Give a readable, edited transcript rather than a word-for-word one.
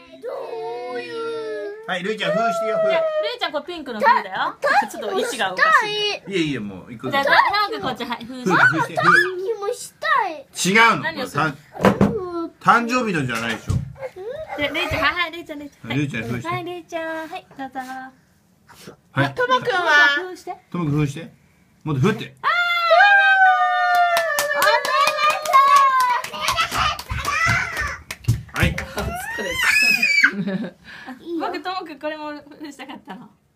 はい、るいちゃん、封してよ、封。 るいちゃん、これピンクの封だよ。ちょっと位置がおかしい。 いや、もう、行く。 じゃあ、早くこっち、はい、封して。 違うの。誕生日のじゃないでしょ。 で、るいちゃん、はい、るいちゃん、るいちゃん。 るいちゃん、封して。 はい、るいちゃん、はい、どうぞ。 はい。 ともくんは封して。 ともくん封して。もっと振って。はい。 僕、ともくん、これも封したかったの。